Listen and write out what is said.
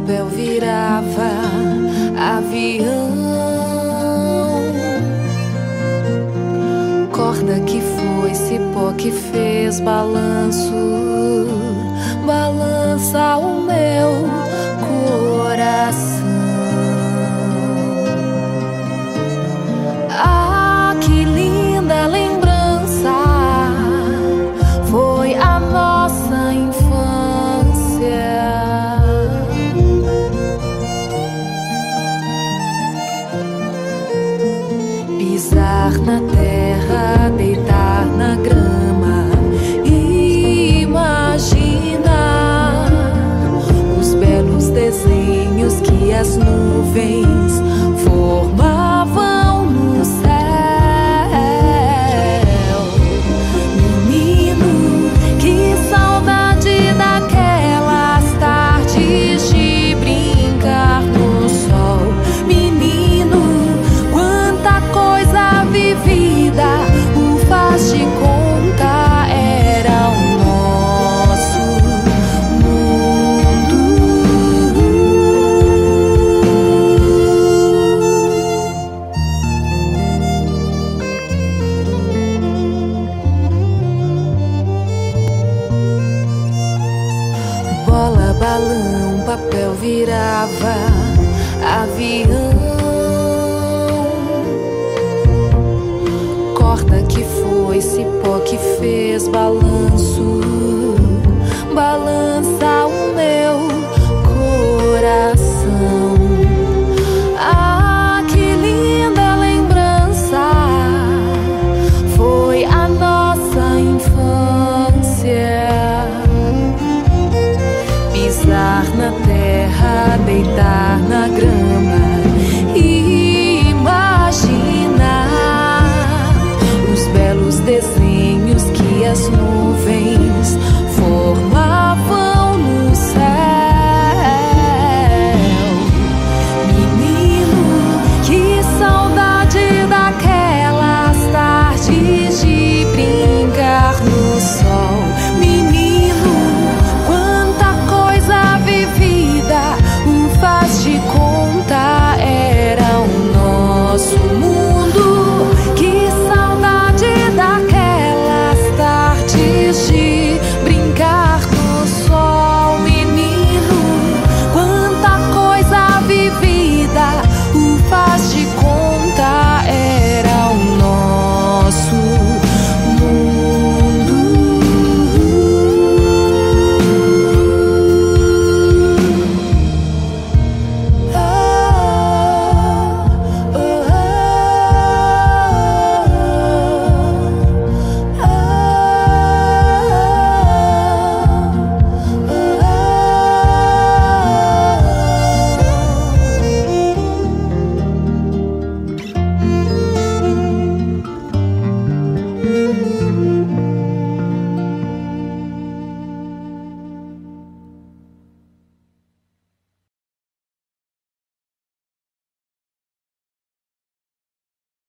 papel virava avião, corda que foi cipó que fez balanço, balança o meu coração. Ah, que linda lembrança foi a nossa infância. Pisar na terra, deitar na grama, imaginar os belos desenhos que as nuvens formavam no céu. Menino, que saudade daquelas tardes de brincar no sol. Menino, quanta coisa vivida, o faz de conta era o nosso mundo. Bola, balão, papel virava avião, corda que foi cipó que fez balanço,